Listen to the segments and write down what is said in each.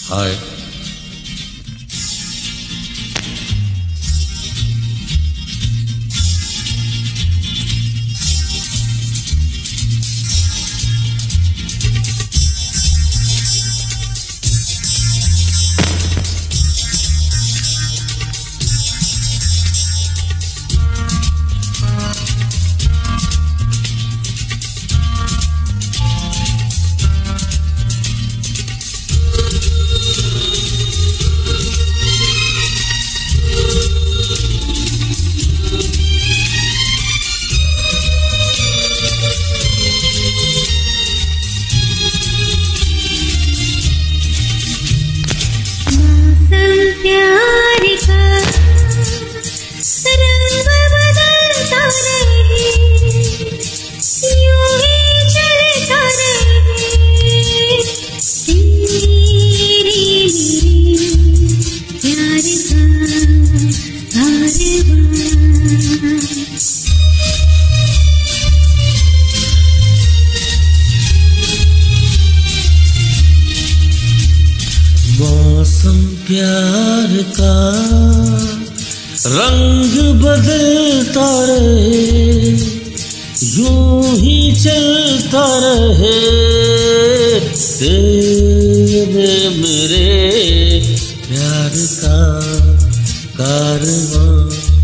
हाय। मौसम प्यार का रंग बदलता रहे, यूं ही चलता रहे तेरे मेरे प्यार का कारवां।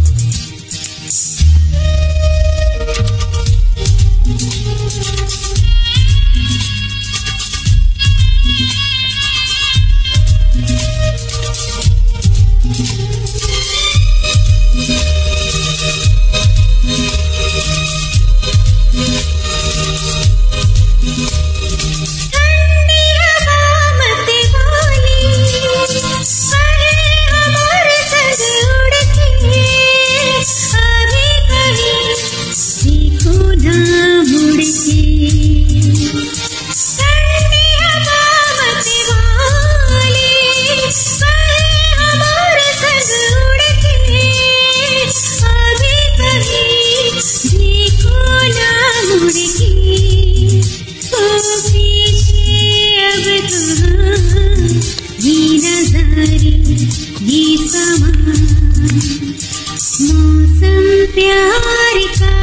मौसम प्यार का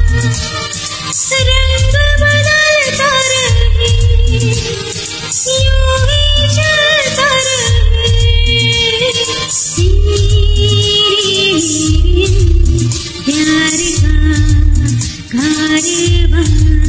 रंग बदलता रहे, यूं ही चलता रहे प्यार का कारवां।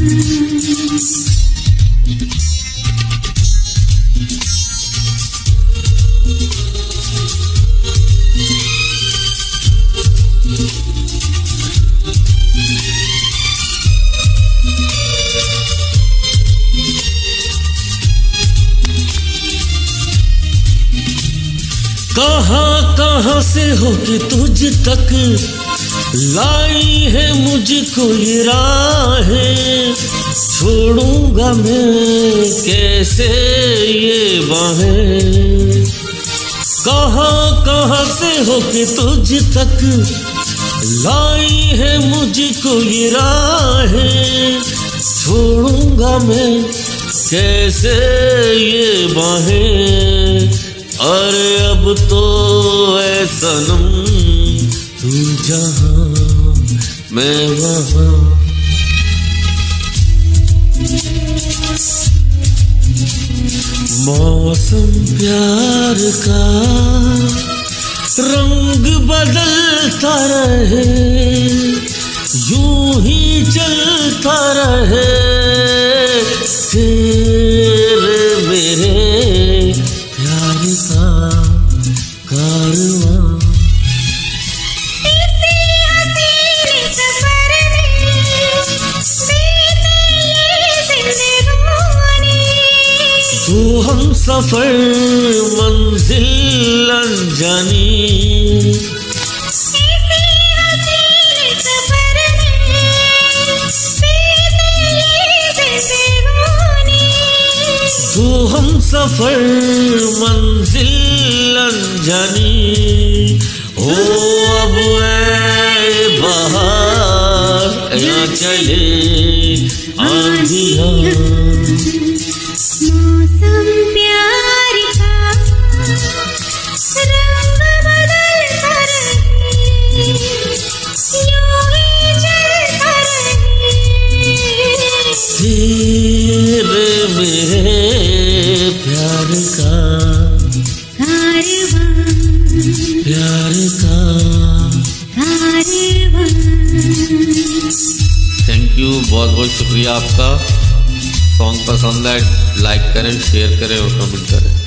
कहाँ कहाँ से होके तुझ तक लाई है मुझको ये राहें, छोड़ूंगा मैं कैसे ये बाहें। कहाँ कहाँ से होके तुझ तक लाई है मुझको ये राहें, छोड़ूंगा मैं कैसे ये बाहें। अरे अब तो ऐ सनम तू जहाँ मैं वहाँ, मौसम प्यार का रंग बदलता रहे, यूं ही चलता रहे तेरे मेरे प्यार का कारवां। तू हम सफर मंजिल अनजानी, तू हम सफर मंजिल अनजानी। ओ अब ऐ बहार या चले आंधियाँ, मौसम प्यार का यू, बहुत बहुत शुक्रिया आपका। सॉन्ग पसंद है लाइक करें, शेयर करें और कमेंट करें।